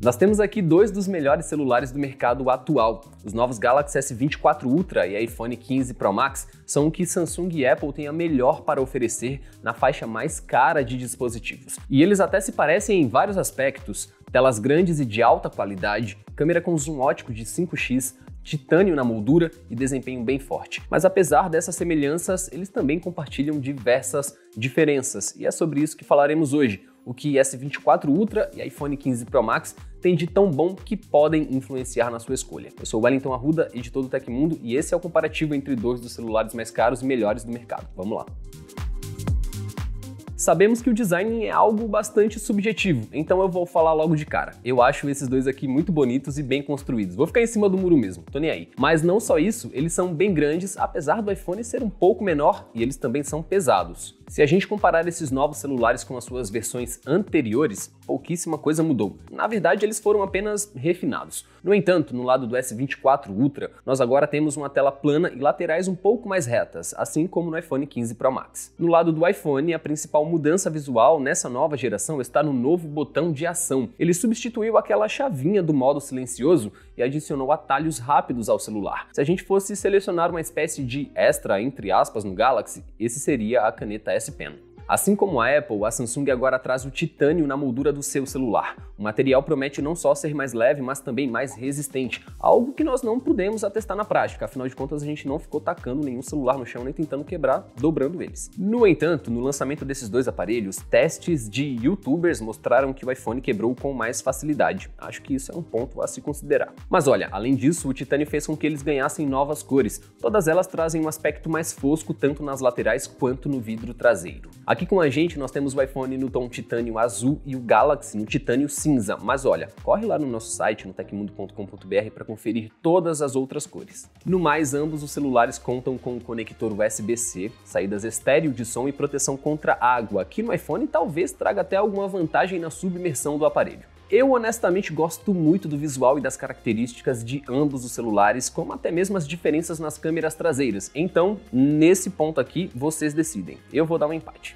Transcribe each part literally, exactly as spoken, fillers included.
Nós temos aqui dois dos melhores celulares do mercado atual. Os novos Galaxy S vinte e quatro Ultra e iPhone quinze Pro Max são o que Samsung e Apple têm a melhor para oferecer na faixa mais cara de dispositivos. E eles até se parecem em vários aspectos: telas grandes e de alta qualidade, câmera com zoom ótico de cinco x, titânio na moldura e desempenho bem forte. Mas apesar dessas semelhanças, eles também compartilham diversas diferenças, e é sobre isso que falaremos hoje. O que S vinte e quatro Ultra e iPhone quinze Pro Max têm de tão bom que podem influenciar na sua escolha. Eu sou o Wellington Arruda, editor do Tecmundo, e esse é o comparativo entre dois dos celulares mais caros e melhores do mercado. Vamos lá! Sabemos que o design é algo bastante subjetivo, então eu vou falar logo de cara. Eu acho esses dois aqui muito bonitos e bem construídos. Vou ficar em cima do muro mesmo, tô nem aí. Mas não só isso, eles são bem grandes, apesar do iPhone ser um pouco menor, e eles também são pesados. Se a gente comparar esses novos celulares com as suas versões anteriores, pouquíssima coisa mudou. Na verdade, eles foram apenas refinados. No entanto, no lado do S vinte e quatro Ultra, nós agora temos uma tela plana e laterais um pouco mais retas, assim como no iPhone quinze Pro Max. No lado do iPhone, a principal mudança visual nessa nova geração está no novo botão de ação. Ele substituiu aquela chavinha do modo silencioso e adicionou atalhos rápidos ao celular. Se a gente fosse selecionar uma espécie de extra, entre aspas, no Galaxy, esse seria a caneta S Pen. Assim como a Apple, a Samsung agora traz o titânio na moldura do seu celular. O material promete não só ser mais leve, mas também mais resistente, algo que nós não pudemos atestar na prática, afinal de contas a gente não ficou tacando nenhum celular no chão nem tentando quebrar, dobrando eles. No entanto, no lançamento desses dois aparelhos, testes de youtubers mostraram que o iPhone quebrou com mais facilidade. Acho que isso é um ponto a se considerar. Mas olha, além disso, o titânio fez com que eles ganhassem novas cores. Todas elas trazem um aspecto mais fosco tanto nas laterais quanto no vidro traseiro. Aqui com a gente nós temos o iPhone no tom titânio azul e o Galaxy no titânio cinza, mas olha, corre lá no nosso site, no tecmundo ponto com ponto br, para conferir todas as outras cores. No mais, ambos os celulares contam com um conector U S B C, saídas estéreo de som e proteção contra água, que no iPhone talvez traga até alguma vantagem na submersão do aparelho. Eu honestamente gosto muito do visual e das características de ambos os celulares, como até mesmo as diferenças nas câmeras traseiras. Então, nesse ponto aqui, vocês decidem. Eu vou dar um empate.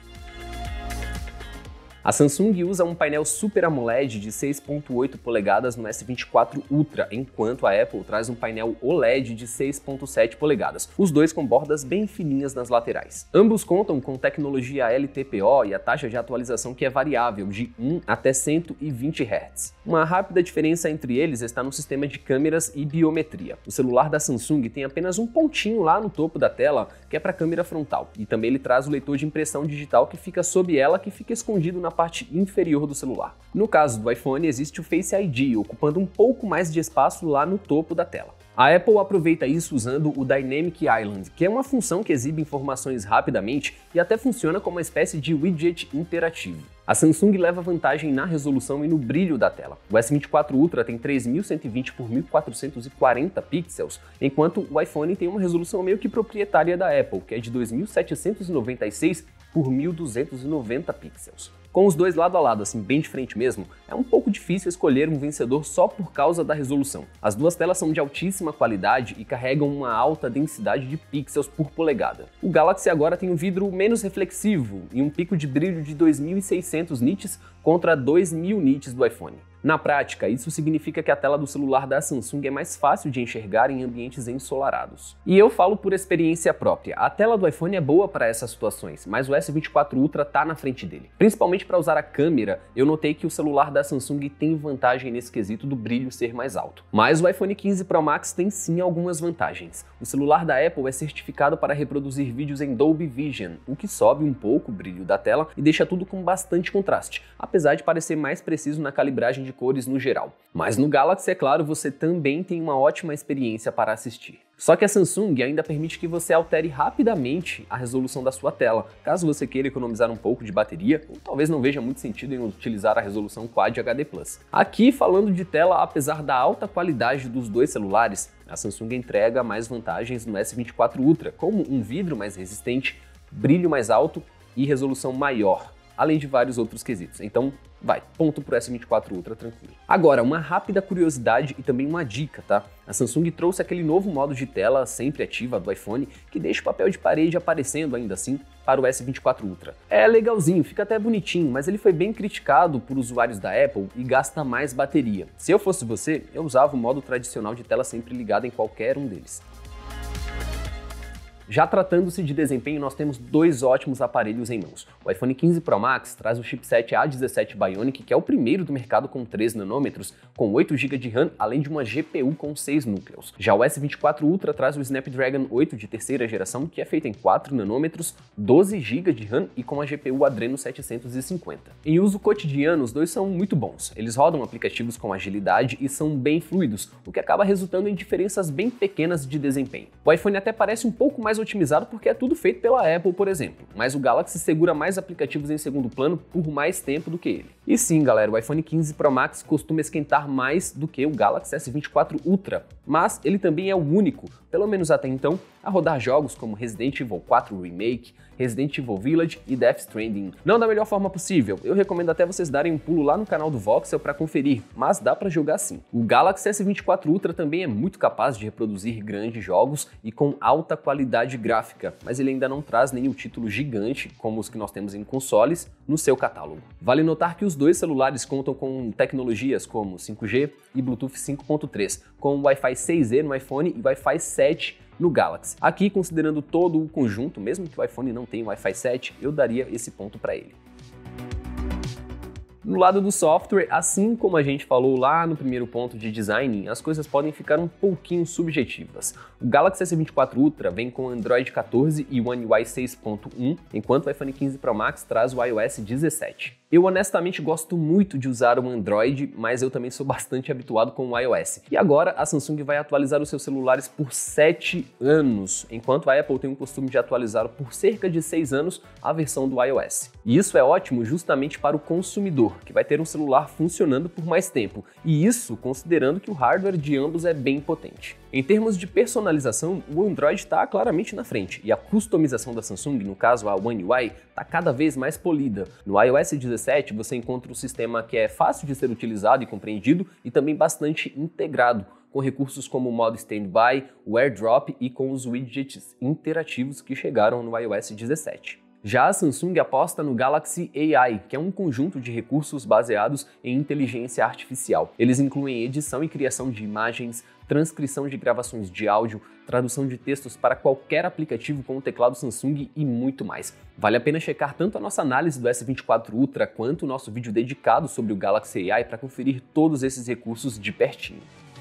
A Samsung usa um painel Super AMOLED de seis ponto oito polegadas no S vinte e quatro Ultra, enquanto a Apple traz um painel O L E D de seis ponto sete polegadas, os dois com bordas bem fininhas nas laterais. Ambos contam com tecnologia L T P O e a taxa de atualização que é variável, de um até cento e vinte hertz. Uma rápida diferença entre eles está no sistema de câmeras e biometria. O celular da Samsung tem apenas um pontinho lá no topo da tela, que é para a câmera frontal, e também ele traz o leitor de impressão digital que fica sob ela, que fica escondido na parte inferior do celular. No caso do iPhone, existe o Face I D, ocupando um pouco mais de espaço lá no topo da tela. A Apple aproveita isso usando o Dynamic Island, que é uma função que exibe informações rapidamente e até funciona como uma espécie de widget interativo. A Samsung leva vantagem na resolução e no brilho da tela. O S vinte e quatro Ultra tem três mil cento e vinte por mil quatrocentos e quarenta pixels, enquanto o iPhone tem uma resolução meio que proprietária da Apple, que é de dois mil setecentos e noventa e seis por mil duzentos e noventa pixels. Com os dois lado a lado, assim, bem de frente mesmo, é um pouco difícil escolher um vencedor só por causa da resolução. As duas telas são de altíssima qualidade e carregam uma alta densidade de pixels por polegada. O Galaxy agora tem um vidro menos reflexivo e um pico de brilho de dois mil e seiscentos nits contra dois mil nits do iPhone. Na prática, isso significa que a tela do celular da Samsung é mais fácil de enxergar em ambientes ensolarados. E eu falo por experiência própria, a tela do iPhone é boa para essas situações, mas o S vinte e quatro Ultra tá na frente dele. Principalmente para usar a câmera, eu notei que o celular da Samsung tem vantagem nesse quesito do brilho ser mais alto. Mas o iPhone quinze Pro Max tem sim algumas vantagens. O celular da Apple é certificado para reproduzir vídeos em Dolby Vision, o que sobe um pouco o brilho da tela e deixa tudo com bastante contraste, apesar de parecer mais preciso na calibragem de cores no geral. Mas no Galaxy, é claro, você também tem uma ótima experiência para assistir. Só que a Samsung ainda permite que você altere rapidamente a resolução da sua tela, caso você queira economizar um pouco de bateria, ou talvez não veja muito sentido em utilizar a resolução Quad H D plus. Aqui, falando de tela, apesar da alta qualidade dos dois celulares, a Samsung entrega mais vantagens no S vinte e quatro Ultra, como um vidro mais resistente, brilho mais alto e resolução maior. além de vários outros quesitos. Então, vai, ponto pro S vinte e quatro Ultra tranquilo. Agora, uma rápida curiosidade e também uma dica, tá? A Samsung trouxe aquele novo modo de tela sempre ativa do iPhone que deixa o papel de parede aparecendo ainda assim para o S vinte e quatro Ultra. É legalzinho, fica até bonitinho, mas ele foi bem criticado por usuários da Apple e gasta mais bateria. Se eu fosse você, eu usava o modo tradicional de tela sempre ligada em qualquer um deles. Já tratando-se de desempenho, nós temos dois ótimos aparelhos em mãos. O iPhone quinze Pro Max traz o chipset A dezessete Bionic, que é o primeiro do mercado com três nanômetros, com oito gigas de RAM, além de uma G P U com seis núcleos. Já o S vinte e quatro Ultra traz o Snapdragon oito de terceira geração, que é feito em quatro nanômetros, doze gigas de RAM e com a G P U Adreno setecentos e cinquenta. Em uso cotidiano, os dois são muito bons. Eles rodam aplicativos com agilidade e são bem fluidos, o que acaba resultando em diferenças bem pequenas de desempenho. O iPhone até parece um pouco mais otimizado porque é tudo feito pela Apple, por exemplo, mas o Galaxy segura mais aplicativos em segundo plano por mais tempo do que ele. E sim, galera, o iPhone quinze Pro Max costuma esquentar mais do que o Galaxy S vinte e quatro Ultra, mas ele também é o único, pelo menos até então, a rodar jogos como Resident Evil quatro Remake, Resident Evil Village e Death Stranding. Não da melhor forma possível, eu recomendo até vocês darem um pulo lá no canal do Voxel para conferir, mas dá para jogar sim. O Galaxy S vinte e quatro Ultra também é muito capaz de reproduzir grandes jogos e com alta qualidade gráfica, mas ele ainda não traz nenhum título gigante, como os que nós temos em consoles, no seu catálogo. Vale notar que os dois celulares contam com tecnologias como cinco G e Bluetooth cinco ponto três, com Wi-Fi seis E no iPhone e Wi-Fi sete no Galaxy. Aqui, considerando todo o conjunto, mesmo que o iPhone não tenha Wi-Fi sete, eu daria esse ponto para ele. No lado do software, assim como a gente falou lá no primeiro ponto de design, as coisas podem ficar um pouquinho subjetivas. O Galaxy S vinte e quatro Ultra vem com Android quatorze e One U I seis ponto um, enquanto o iPhone quinze Pro Max traz o iOS dezessete. Eu honestamente gosto muito de usar o Android, mas eu também sou bastante habituado com o iOS. E agora a Samsung vai atualizar os seus celulares por sete anos, enquanto a Apple tem o costume de atualizar por cerca de seis anos a versão do iOS. E isso é ótimo justamente para o consumidor, que vai ter um celular funcionando por mais tempo, e isso considerando que o hardware de ambos é bem potente. Em termos de personalização, o Android está claramente na frente, e a customização da Samsung, no caso a One U I, está cada vez mais polida. No iOS dezessete você encontra um sistema que é fácil de ser utilizado e compreendido e também bastante integrado, com recursos como o modo Standby, o AirDrop e com os widgets interativos que chegaram no iOS dezessete. Já a Samsung aposta no Galaxy A I, que é um conjunto de recursos baseados em inteligência artificial. Eles incluem edição e criação de imagens, transcrição de gravações de áudio, tradução de textos para qualquer aplicativo com o teclado Samsung e muito mais. Vale a pena checar tanto a nossa análise do S vinte e quatro Ultra quanto o nosso vídeo dedicado sobre o Galaxy A I para conferir todos esses recursos de pertinho.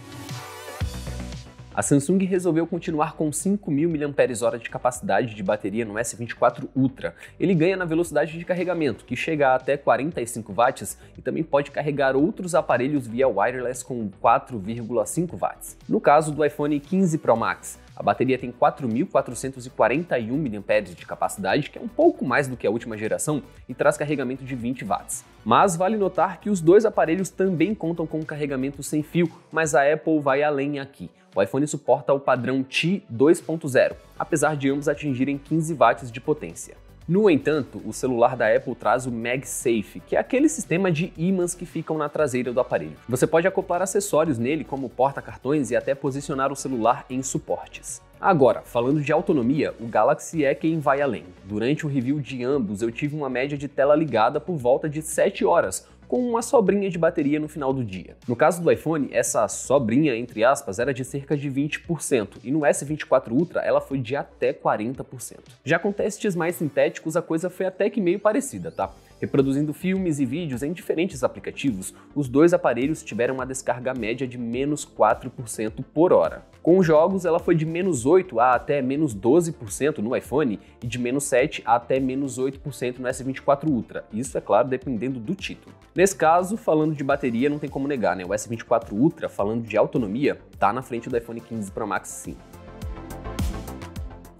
A Samsung resolveu continuar com cinco mil miliampères-hora de capacidade de bateria no S vinte e quatro Ultra. Ele ganha na velocidade de carregamento, que chega a até quarenta e cinco watts, e também pode carregar outros aparelhos via wireless com quatro vírgula cinco watts. No caso do iPhone quinze Pro Max, a bateria tem quatro mil quatrocentos e quarenta e um miliampères de capacidade, que é um pouco mais do que a última geração, e traz carregamento de vinte watts. Mas vale notar que os dois aparelhos também contam com carregamento sem fio, mas a Apple vai além aqui. O iPhone suporta o padrão Qi dois ponto zero, apesar de ambos atingirem quinze watts de potência. No entanto, o celular da Apple traz o MagSafe, que é aquele sistema de ímãs que ficam na traseira do aparelho. Você pode acoplar acessórios nele, como porta-cartões, e até posicionar o celular em suportes. Agora, falando de autonomia, o Galaxy é quem vai além. Durante o review de ambos, eu tive uma média de tela ligada por volta de sete horas, com uma sobrinha de bateria no final do dia. No caso do iPhone, essa sobrinha, entre aspas, era de cerca de vinte por cento, e no S vinte e quatro Ultra ela foi de até quarenta por cento. Já com testes mais sintéticos, a coisa foi até que meio parecida, tá? Reproduzindo filmes e vídeos em diferentes aplicativos, os dois aparelhos tiveram uma descarga média de menos quatro por cento por hora. Com jogos, ela foi de menos oito por cento a até menos doze por cento no iPhone e de menos sete por cento a até menos oito por cento no S vinte e quatro Ultra. Isso, é claro, dependendo do título. Nesse caso, falando de bateria, não tem como negar, né? O S vinte e quatro Ultra, falando de autonomia, tá na frente do iPhone quinze Pro Max sim.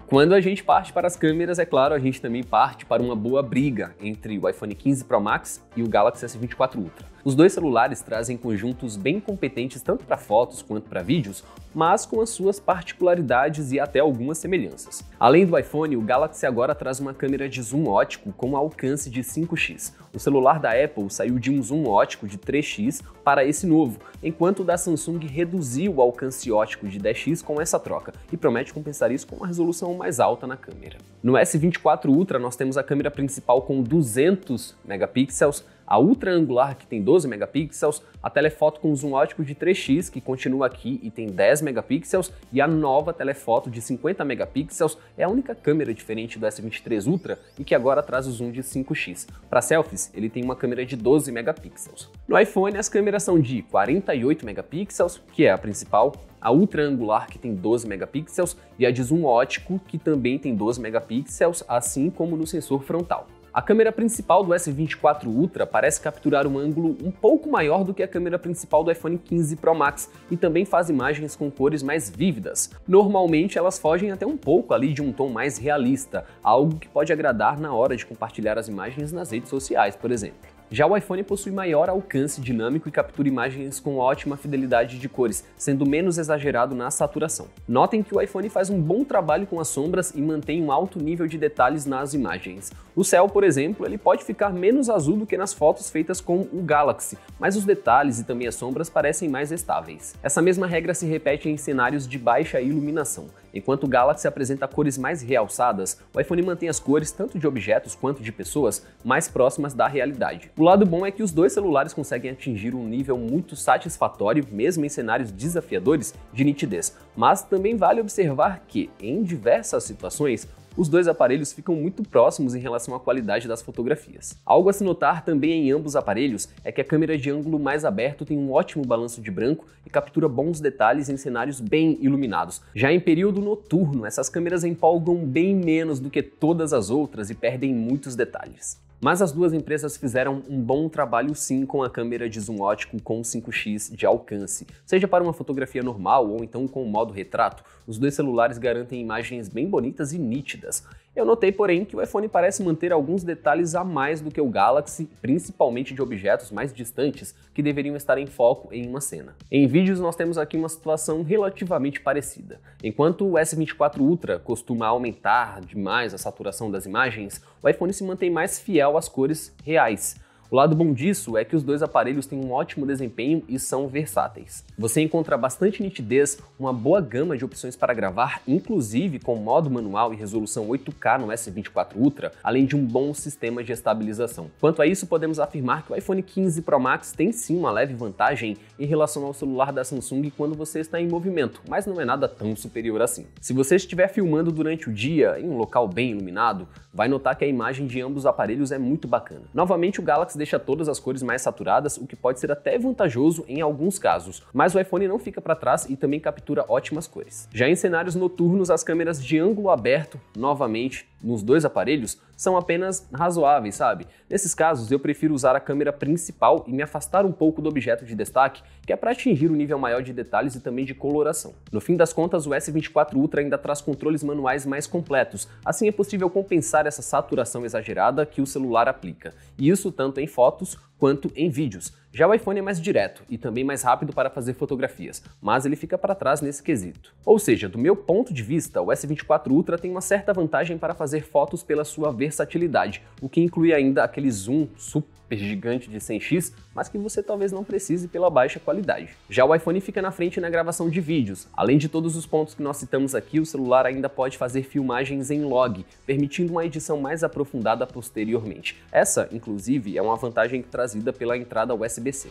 Quando a gente parte para as câmeras, é claro, a gente também parte para uma boa briga entre o iPhone quinze Pro Max e o Galaxy S vinte e quatro Ultra. Os dois celulares trazem conjuntos bem competentes tanto para fotos quanto para vídeos, mas com as suas particularidades e até algumas semelhanças. Além do iPhone, o Galaxy agora traz uma câmera de zoom ótico com alcance de cinco x. O celular da Apple saiu de um zoom ótico de três x para esse novo, enquanto o da Samsung reduziu o alcance ótico de dez x com essa troca e promete compensar isso com uma resolução mais alta na câmera. No S vinte e quatro Ultra nós temos a câmera principal com duzentos megapixels, a ultra angular que tem doze megapixels, a telefoto com zoom ótico de três x que continua aqui e tem dez megapixels e a nova telefoto de cinquenta megapixels é a única câmera diferente do S vinte e três Ultra e que agora traz o zoom de cinco x. Para selfies, ele tem uma câmera de doze megapixels. No iPhone as câmeras são de quarenta e oito megapixels, que é a principal, a ultra angular que tem doze megapixels e a de zoom ótico que também tem doze megapixels, assim como no sensor frontal. A câmera principal do S vinte e quatro Ultra parece capturar um ângulo um pouco maior do que a câmera principal do iPhone quinze Pro Max e também faz imagens com cores mais vívidas. Normalmente elas fogem até um pouco ali de um tom mais realista, algo que pode agradar na hora de compartilhar as imagens nas redes sociais, por exemplo. Já o iPhone possui maior alcance dinâmico e captura imagens com ótima fidelidade de cores, sendo menos exagerado na saturação. Notem que o iPhone faz um bom trabalho com as sombras e mantém um alto nível de detalhes nas imagens. O céu, por exemplo, ele pode ficar menos azul do que nas fotos feitas com o Galaxy, mas os detalhes e também as sombras parecem mais estáveis. Essa mesma regra se repete em cenários de baixa iluminação. Enquanto o Galaxy apresenta cores mais realçadas, o iPhone mantém as cores, tanto de objetos quanto de pessoas, mais próximas da realidade. O lado bom é que os dois celulares conseguem atingir um nível muito satisfatório, mesmo em cenários desafiadores, de nitidez. Mas também vale observar que, em diversas situações, os dois aparelhos ficam muito próximos em relação à qualidade das fotografias. Algo a se notar também em ambos os aparelhos é que a câmera de ângulo mais aberto tem um ótimo balanço de branco e captura bons detalhes em cenários bem iluminados. Já em período noturno, essas câmeras empolgam bem menos do que todas as outras e perdem muitos detalhes. Mas as duas empresas fizeram um bom trabalho sim com a câmera de zoom ótico com cinco x de alcance. Seja para uma fotografia normal ou então com o modo retrato, os dois celulares garantem imagens bem bonitas e nítidas. Eu notei, porém, que o iPhone parece manter alguns detalhes a mais do que o Galaxy, principalmente de objetos mais distantes que deveriam estar em foco em uma cena. Em vídeos nós temos aqui uma situação relativamente parecida. Enquanto o S vinte e quatro Ultra costuma aumentar demais a saturação das imagens, o iPhone se mantém mais fiel às cores reais. O lado bom disso é que os dois aparelhos têm um ótimo desempenho e são versáteis. Você encontra bastante nitidez, uma boa gama de opções para gravar, inclusive com modo manual e resolução oito K no S vinte e quatro Ultra, além de um bom sistema de estabilização. Quanto a isso, podemos afirmar que o iPhone quinze Pro Max tem sim uma leve vantagem em relação ao celular da Samsung quando você está em movimento, mas não é nada tão superior assim. Se você estiver filmando durante o dia em um local bem iluminado, vai notar que a imagem de ambos os aparelhos é muito bacana. Novamente, o Galaxy deixa todas as cores mais saturadas, o que pode ser até vantajoso em alguns casos, mas o iPhone não fica para trás e também captura ótimas cores. Já em cenários noturnos, as câmeras de ângulo aberto, novamente, nos dois aparelhos, são apenas razoáveis, sabe? Nesses casos, eu prefiro usar a câmera principal e me afastar um pouco do objeto de destaque, que é para atingir um nível maior de detalhes e também de coloração. No fim das contas, o S vinte e quatro Ultra ainda traz controles manuais mais completos, assim é possível compensar essa saturação exagerada que o celular aplica, e isso tanto em fotos quanto em vídeos. Já o iPhone é mais direto e também mais rápido para fazer fotografias, mas ele fica para trás nesse quesito. Ou seja, do meu ponto de vista, o S vinte e quatro Ultra tem uma certa vantagem para fazer fotos pela sua versatilidade, o que inclui ainda aquele zoom super gigante de cem x, mas que você talvez não precise pela baixa qualidade. Já o iPhone fica na frente na gravação de vídeos. Além de todos os pontos que nós citamos aqui, o celular ainda pode fazer filmagens em log, permitindo uma edição mais aprofundada posteriormente. Essa, inclusive, é uma vantagem trazida pela entrada U S B C.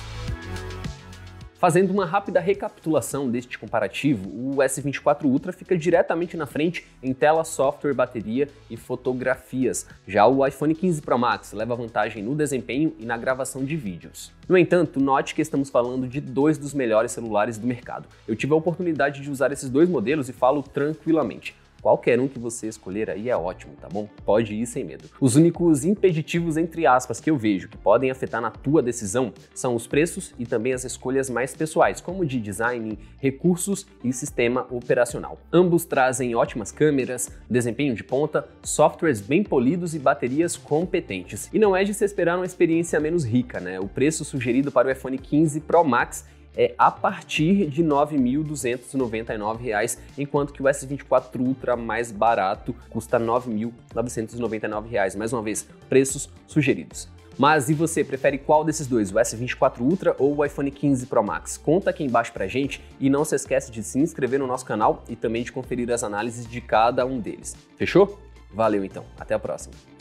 Fazendo uma rápida recapitulação deste comparativo, o S vinte e quatro Ultra fica diretamente na frente em tela, software, bateria e fotografias. Já o iPhone quinze Pro Max leva vantagem no desempenho e na gravação de vídeos. No entanto, note que estamos falando de dois dos melhores celulares do mercado. Eu tive a oportunidade de usar esses dois modelos e falo tranquilamente. qualquer um que você escolher aí é ótimo, tá bom? Pode ir sem medo. Os únicos impeditivos, entre aspas, que eu vejo que podem afetar na tua decisão são os preços e também as escolhas mais pessoais, como de design, recursos e sistema operacional. Ambos trazem ótimas câmeras, desempenho de ponta, softwares bem polidos e baterias competentes. E não é de se esperar uma experiência menos rica, né? O preço sugerido para o iPhone quinze Pro Max é a partir de nove mil duzentos e noventa e nove reais, enquanto que o S vinte e quatro Ultra mais barato custa nove mil novecentos e noventa e nove reais. Mais uma vez, preços sugeridos. Mas e você, prefere qual desses dois, o S vinte e quatro Ultra ou o iPhone quinze Pro Max? Conta aqui embaixo pra gente e não se esquece de se inscrever no nosso canal e também de conferir as análises de cada um deles. Fechou? Valeu então, até a próxima!